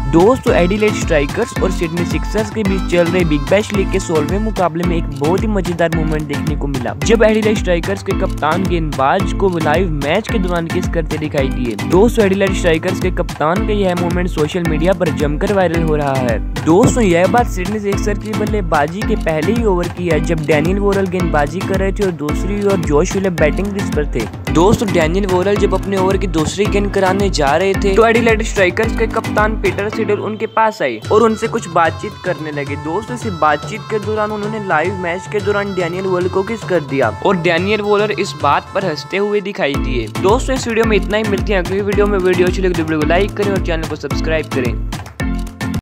दोस्तों Adelaide Strikers और Sydney Sixers के बीच चल रहे बिग बैश लीग के 16वें मुकाबले में एक बहुत ही मजेदार मोमेंट देखने को मिला, जब एडिलेड स्ट्राइकर्स के कप्तान गेंदबाज को लाइव मैच के दौरान किस करते दिखाई दिए। दोस्तों एडिलेड स्ट्राइकर्स के कप्तान का यह मोमेंट सोशल मीडिया पर जमकर वायरल हो रहा है। दोस्तों यह बात सिडनी सिक्सर्स की बल्लेबाजी के पहले ही ओवर की है, जब डैनियल वॉरेल गेंदबाजी कर रहे थे और दूसरी ओर जोश विलियम बैटिंग क्रीज पर थे। दोस्तों डैनियल वॉरेल जब अपने ओवर की दूसरी गेंद कराने जा रहे थे तो एडिलेड स्ट्राइकर्स के कप्तान पीटर सिडल उनके पास आए और उनसे कुछ बातचीत करने लगे। दोस्तों इस बातचीत के दौरान उन्होंने लाइव मैच के दौरान डैनियल वॉरेल को किस कर दिया और डैनियल वॉरेल इस बात पर हंसते हुए दिखाई दिए। दोस्तों इस वीडियो में इतना ही, मिलती है अगली वीडियो में। वीडियो अच्छी लगे तो वीडियो को लाइक करें और चैनल को सब्सक्राइब करें।